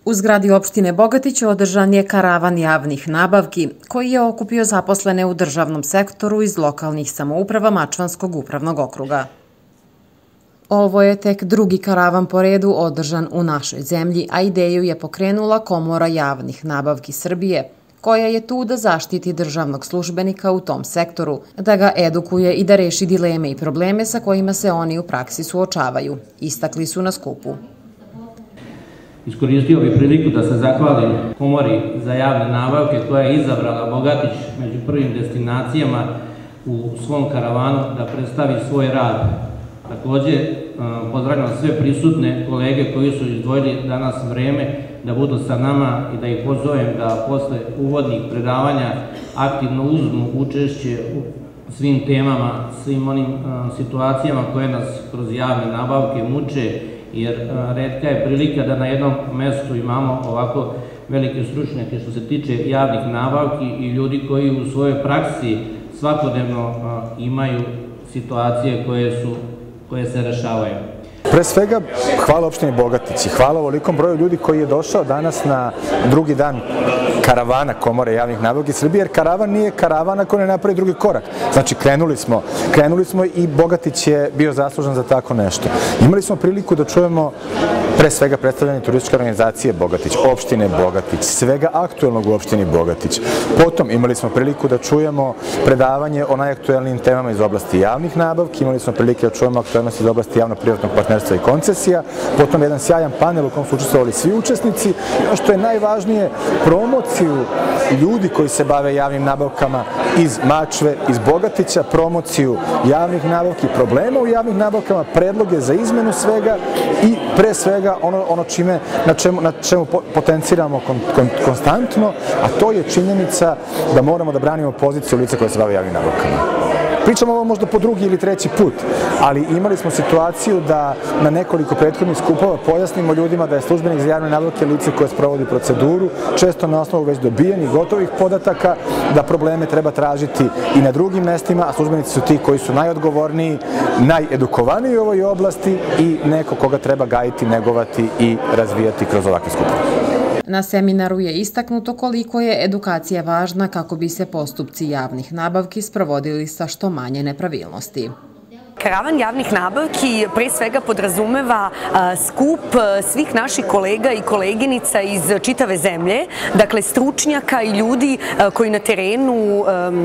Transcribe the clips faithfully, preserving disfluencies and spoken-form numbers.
U zgradi opštine Bogatić održan je karavan javnih nabavki koji je okupio zaposlene u državnom sektoru iz lokalnih samouprava Mačvanskog upravnog okruga. Ovo je tek drugi karavan po redu održan u našoj zemlji, a ideju je pokrenula Komora javnih nabavki Srbije, koja je tu da zaštiti državnog službenika u tom sektoru, da ga edukuje i da reši dileme i probleme sa kojima se oni u praksi suočavaju, istakli su na skupu. Iskoristio bih priliku da se zahvalim Komori za javne nabavke koja je izabrala Bogatić među prvim destinacijama u svom karavanu da predstavi svoj rad. Također pozdravljam sve prisutne kolege koji su izdvojili danas vreme da budu sa nama i da ih pozovem da posle uvodnih predavanja aktivno uzmu učešće u svim temama, svim onim situacijama koje nas kroz javne nabavke muče, jer retka je prilika da na jednom mestu imamo ovako velike stručnjake što se tiče javnih nabavki i ljudi koji u svojoj praksi svakodnevno imaju situacije koje su koje se rešavaju. Pre svega, hvala opštini Bogatić i hvala ovolikom broju ljudi koji je došao danas na drugi dan karavana Komore javnih nabavki Srbije, jer karavan nije karavan ako ne napravi drugi korak. Znači, krenuli smo, krenuli smo i Bogatić je bio zaslužan za tako nešto. Imali smo priliku da čujemo pre svega predstavljanje turističke organizacije Bogatić, opštine Bogatić, svega aktuelnog u opštini Bogatić. Potom imali smo priliku da čujemo predavanje o najaktuelnijim temama iz oblasti javnih nabavki, imali smo prilike da čujemo aktuelnosti iz oblasti javno-privatnog partnerstva i koncesija, potom jedan sjajan panel u kojem su učestvovali svi učesnici i ono što je najvažnije, promociju ljudi koji se bave javnim nabavkama iz Mačve, iz Bogatića, promociju javnih nabavki, problema u javnih nabavkama, predloge za izmenu svega i pre svega ono, ono čime, na čemu, na čemu potenciramo kon, kon, konstantno, a to je činjenica da moramo da branimo poziciju lica koje se bave javnim nabavkama. Pričamo ovo možda po drugi ili treći put, ali imali smo situaciju da na nekoliko prethodnih skupova pojasnimo ljudima da je službenik za javne nabavke lice koje sprovodi proceduru, često na osnovu već dobijenih gotovih podataka, da probleme treba tražiti i na drugim mestima, a službenici su ti koji su najodgovorniji, najedukovaniji u ovoj oblasti i neko koga treba gajiti, negovati i razvijati kroz ovakve skupove. Na seminaru je istaknuto koliko je edukacija važna kako bi se postupci javnih nabavki sprovodili sa što manje nepravilnosti. Karavan javnih nabavki pre svega podrazumeva skup svih naših kolega i koleginica iz čitave zemlje, dakle stručnjaka i ljudi koji na terenu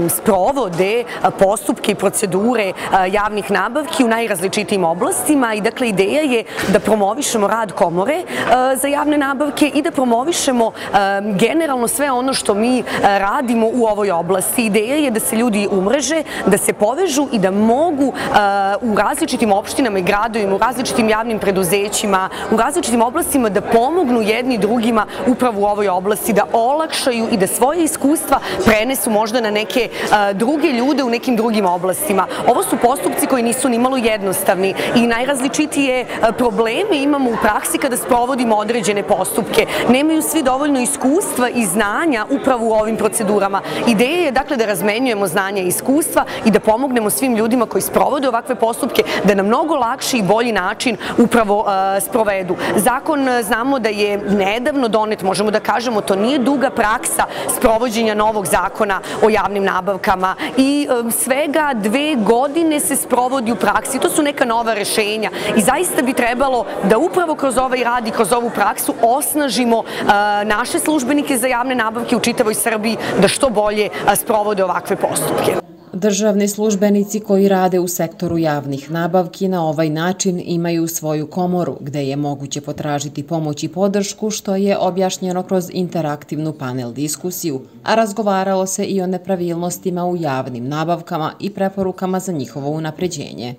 sprovode postupke i procedure javnih nabavki u najrazličitijim oblastima i dakle ideja je da promovišemo rad Komore za javne nabavke i da promovišemo generalno sve ono što mi radimo u ovoj oblasti. Ideja je da se ljudi umreže, da se povežu i da mogu u različitim opštinama i gradovima, u različitim javnim preduzećima, u različitim oblastima da pomognu jedni drugima upravo u ovoj oblasti, da olakšaju i da svoje iskustva prenesu možda na neke druge ljude u nekim drugim oblastima. Ovo su postupci koji nisu nimalo jednostavni i najrazličitije probleme imamo u praksi kada sprovodimo određene postupke. Nemaju svi dovoljno iskustva i znanja upravo u ovim procedurama. Ideja je dakle da razmenjujemo znanja i iskustva i da pomognemo svim ljudima koji sprovode ovakve postupke da na mnogo lakši i bolji način upravo sprovedu. Zakon znamo da je nedavno donet, možemo da kažemo, to nije duga praksa sprovođenja novog zakona o javnim nabavkama i svega dve godine se sprovodi u praksi. To su neka nova rešenja i zaista bi trebalo da upravo kroz ovaj rad i kroz ovu praksu osnažimo naše službenike za javne nabavke u čitavoj Srbiji da što bolje sprovode ovakve postupke. Državni službenici koji rade u sektoru javnih nabavki na ovaj način imaju svoju komoru gde je moguće potražiti pomoć i podršku, što je objašnjeno kroz interaktivnu panel diskusiju, a razgovaralo se i o nepravilnostima u javnim nabavkama i preporukama za njihovo unapređenje.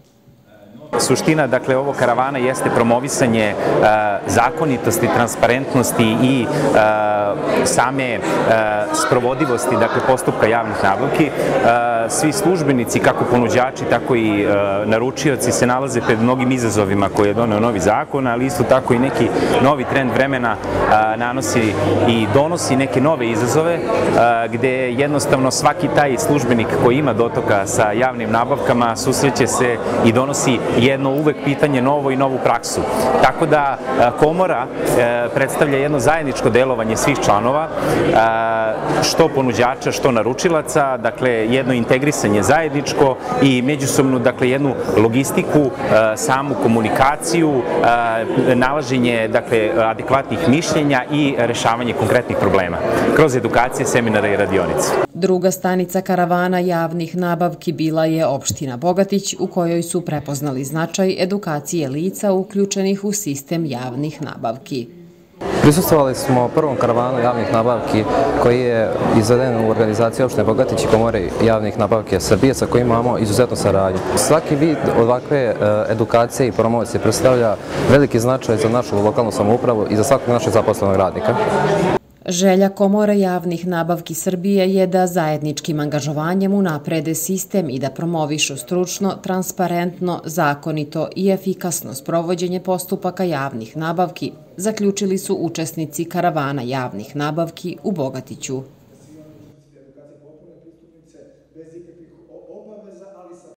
Suština, dakle, ovog karavana jeste promovisanje zakonitosti, transparentnosti i same sprovodivosti, dakle, postupka javnih nabavki. Svi službenici, kako ponuđači, tako i naručioci se nalaze pred mnogim izazovima koje je doneo novi zakon, ali isto tako i neki novi trend vremena nanosi i donosi neke nove izazove, gde jednostavno svaki taj službenik koji ima dotoka sa javnim nabavkama susreće se i donosi jedno uvek pitanje novo i novu praksu. Tako da komora predstavlja jedno zajedničko delovanje svih članova, što ponuđača, što naručilaca, dakle jedno integrisanje zajedničko i međusobnu, dakle jednu logistiku, samu komunikaciju, nalaženje, dakle, adekvatnih mišljenja i rešavanje konkretnih problema kroz edukacije, seminare i radionice. Druga stanica karavana javnih nabavki bila je opština Bogatić, u kojoj su prepoznali značaj edukacije lica uključenih u sistem javnih nabavki. Prisustvovali smo prvom karavanu javnih nabavki koji je izveden u organizaciji opštine Bogatić i Komore javnih nabavke Srbije sa kojim imamo izuzetnu saradnju. Svaki vid ovakve edukacije i promocije predstavlja veliki značaj za našu lokalnu samoupravu i za svakog našeg zaposlenog radnika. Želja Komore javnih nabavki Srbije je da zajedničkim angažovanjem unaprede sistem i da promovišu stručno, transparentno, zakonito i efikasno sprovođenje postupaka javnih nabavki, zaključili su učesnici karavana javnih nabavki u Bogatiću.